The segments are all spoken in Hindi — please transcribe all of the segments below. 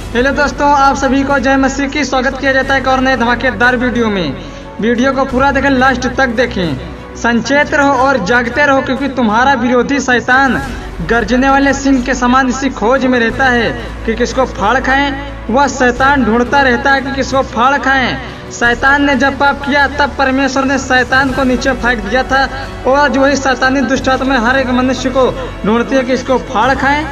हेलो दोस्तों, आप सभी को जय मसीह की स्वागत किया जाता है एक और नए धमाकेदार वीडियो में। वीडियो को पूरा देखें, लास्ट तक देखें। संचेत रहो और जागते रहो, क्योंकि तुम्हारा विरोधी शैतान गर्जने वाले सिंह के समान इसी खोज में रहता है कि किसको फाड़ खाएं। वह शैतान ढूंढता रहता है कि किसको फाड़ खाएं। शैतान ने जब पाप किया तब परमेश्वर ने शैतान को नीचे फेंक दिया था, और आज वही शैतानी दुष्ट आत्मा हर एक मनुष्य को ढूंढती है कि इसको फाड़ खाएं।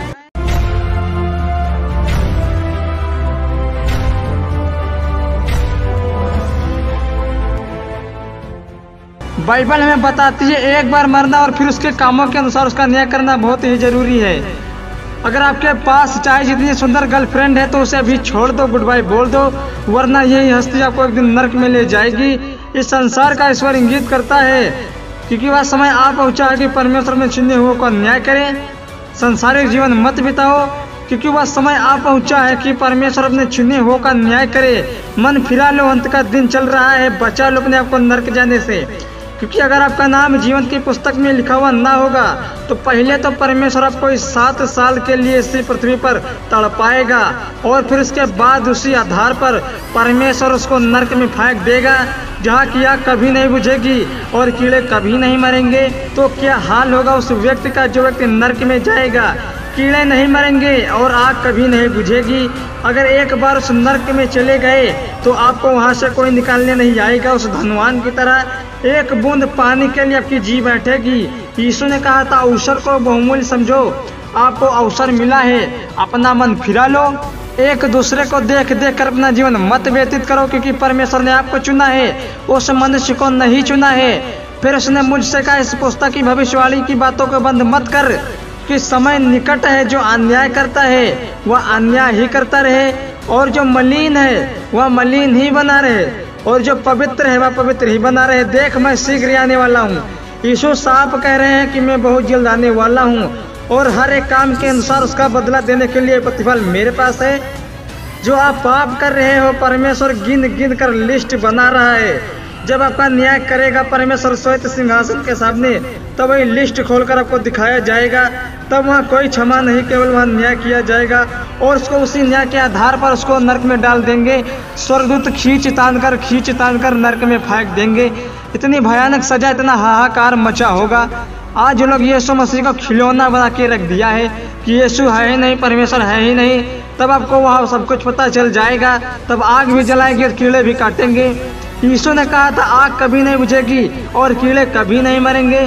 बाइबल हमें बताती है एक बार मरना और फिर उसके कामों के अनुसार उसका न्याय करना बहुत ही जरूरी है। अगर आपके पास चाहे जितनी सुंदर गर्लफ्रेंड है तो उसे अभी छोड़ दो, गुड बाय बोल दो, वरना यही हस्ती आपको एक दिन नरक में ले जाएगी। इस संसार का ईश्वर इंगित करता है, क्योंकि वह समय आ पहुंचा है कि परमेश्वर में चुने हुए को न्याय करे। संसारिक जीवन मत बिताओ, क्योंकि वह समय आ पहुंचा है कि परमेश्वर अपने चुने हुए का न्याय करे। मन फिरा लो, अंत का दिन चल रहा है, बचा लो अपने आप को नरक जाने से। क्योंकि अगर आपका नाम जीवन की पुस्तक में लिखा हुआ ना होगा तो पहले तो परमेश्वर आपको इस 7 साल के लिए इसी पृथ्वी पर तड़पाएगा, और फिर उसके बाद उसी आधार पर परमेश्वर उसको नरक में फेंक देगा, जहाँ की आग कभी नहीं बुझेगी और कीड़े कभी नहीं मरेंगे। तो क्या हाल होगा उस व्यक्ति का जो व्यक्ति नरक में जाएगा। कीड़े नहीं मरेंगे और आग कभी नहीं बुझेगी। अगर एक बार उस नरक में चले गए तो आपको वहां से कोई निकालने नहीं आएगा। उस धनवान की तरह एक बूंद पानी के लिए आपकी जी बैठेगी। यीशु ने कहा था अवसर को बहुमूल्य समझो, आपको अवसर मिला है, अपना मन फिरा लो। एक दूसरे को देख देख कर अपना जीवन मत व्यतीत करो, क्योंकि परमेश्वर ने आपको चुना है, उस मनुष्य को नहीं चुना है। फिर उसने मुझसे कहा इस पुस्तक की भविष्यवाणी की बातों को बंद मत कर, कि समय निकट है। जो अन्याय करता है वह अन्याय ही करता रहे, और जो मलिन है वह मलिन ही बना रहे, और जो पवित्र है वह पवित्र ही बना रहे। देख मैं शीघ्र आने वाला हूँ। यीशु साफ कह रहे हैं कि मैं बहुत जल्द आने वाला हूँ, और हर एक काम के अनुसार उसका बदला देने के लिए प्रतिफल मेरे पास है। जो आप पाप कर रहे हो परमेश्वर गिन गिन कर लिस्ट बना रहा है। जब आपका न्याय करेगा परमेश्वर श्वेत सिंहासन के सामने, तब वही लिस्ट खोलकर आपको दिखाया जाएगा। तब वहाँ कोई क्षमा नहीं, केवल वहाँ न्याय किया जाएगा, और उसको उसी न्याय के आधार पर उसको नरक में डाल देंगे। स्वर्गदूत खींच तान कर नरक में फेंक देंगे। इतनी भयानक सजा, इतना हाहाकार मचा होगा। आज लोग यीशु मसीह को खिलौना बना के रख दिया है कि यीशु है ही नहीं, परमेश्वर है ही नहीं। तब आपको वहाँ सब कुछ पता चल जाएगा। तब आग भी जलाएगी और कीड़े भी काटेंगे। यीशु ने कहा था आग कभी नहीं बुझेगी और कीड़े कभी नहीं मरेंगे।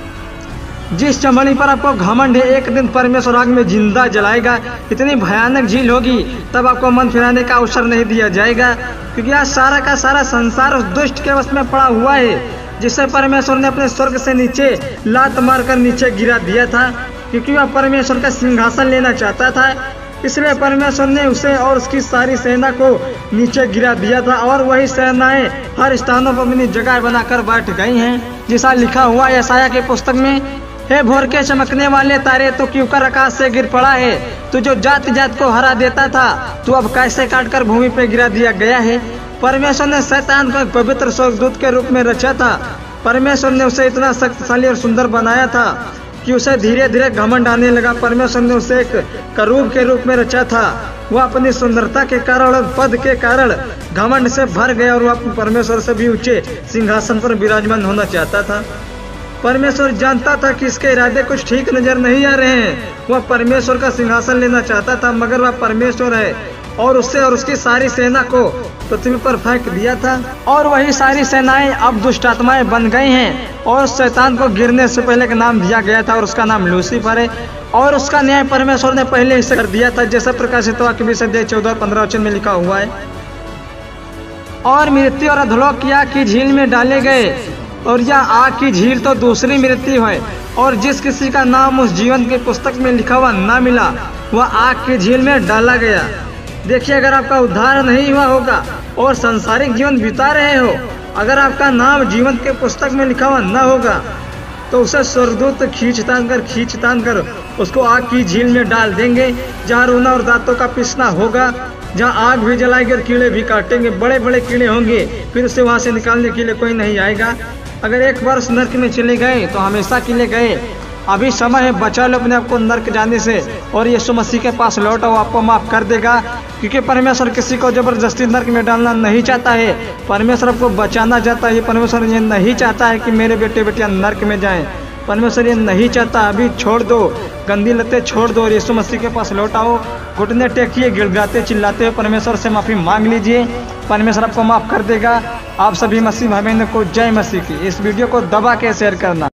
जिस चमड़ी पर आपको घमंड है, एक दिन परमेश्वर आग में जिंदा जलाएगा। इतनी भयानक झील होगी, तब आपको मन फिराने का अवसर नहीं दिया जाएगा, क्योंकि आज सारा का सारा संसार उस दुष्ट के वश में पड़ा हुआ है, जिसे परमेश्वर ने अपने स्वर्ग से नीचे लात मारकर नीचे गिरा दिया था, क्योंकि वह परमेश्वर का सिंहासन लेना चाहता था। इसलिए परमेश्वर ने उसे और उसकी सारी सेना को नीचे गिरा दिया था, और वही सेनाएं हर स्थानों पर अपनी जगह बनाकर बैठ गई हैं। जैसा लिखा हुआ यशायाह की पुस्तक में, हे भोर के चमकने वाले तारे, तो क्यों कर आकाश से गिर पड़ा है। तू जो जात जात को हरा देता था, तू अब कैसे काट कर भूमि पे गिरा दिया गया है। परमेश्वर ने शैतान को एक पवित्र स्वर्गदूत के रूप में रचा था। परमेश्वर ने उसे इतना शक्तिशाली और सुंदर बनाया था कि उसे धीरे धीरे घमंड आने लगा। परमेश्वर ने उसे एक करूब के रूप में रचा था। वह अपनी सुंदरता के कारण और पद के कारण घमंड से भर गया, और वह परमेश्वर से भी ऊंचे सिंहासन पर विराजमान होना चाहता था। परमेश्वर जानता था कि इसके इरादे कुछ ठीक नजर नहीं आ रहे हैं। वह परमेश्वर का सिंहासन लेना चाहता था, मगर वह परमेश्वर है, और उससे और उसकी सारी सेना को पृथ्वी पर फेंक दिया था। और वही सारी सेनाएं अब दुष्ट आत्माएं बन गई हैं, और शैतान को गिरने से पहले का नाम दिया गया था, और उसका नाम लूसीफर है। और उसका न्याय परमेश्वर ने पहले ही से कर दिया था, जैसे प्रकाशित वाक्य 14-15 वचन में लिखा हुआ है। और मृत्यु और अधोलोक की आग की झील में डाले गए, और यह आग की झील तो दूसरी मृत्यु है। और जिस किसी का नाम उस जीवन की पुस्तक में लिखा हुआ ना मिला, वह आग की झील में डाला गया। देखिए, अगर आपका उद्धार नहीं हुआ होगा और संसारिक जीवन बिता रहे हो, अगर आपका नाम जीवन के पुस्तक में लिखा हुआ न होगा, तो उसे स्वर्गदूत खींच तान कर उसको आग की झील में डाल देंगे, जहाँ रोना और दांतों का पिसना होगा, जहाँ आग भी जलाएगी और कीड़े भी काटेंगे। बड़े बड़े कीड़े होंगे, फिर उसे वहाँ से निकालने के लिए कोई नहीं आएगा। अगर एक बार उस नरक में चले गए तो हमेशा के लिए गए। अभी समय है, बचा लो अपने आप को नरक जाने से, और यीशु मसीह के पास लौटो, आपको माफ कर देगा। क्योंकि परमेश्वर किसी को जबरदस्ती नर्क में डालना नहीं चाहता है। परमेश्वर आपको बचाना चाहता है। परमेश्वर ये नहीं चाहता है कि मेरे बेटे बेटियां नर्क में जाएं। परमेश्वर ये नहीं चाहता। अभी छोड़ दो, गंदी लतें छोड़ दो और यीशु मसीह के पास लौट आओ। घुटने टेकिए, गिड़गिड़ाते चिल्लाते हुए परमेश्वर से माफ़ी मांग लीजिए। परमेश्वर आपको माफ़ कर देगा। आप सभी मसीह भाई बहनों को जय मसीह की। इस वीडियो को दबा के शेयर करना।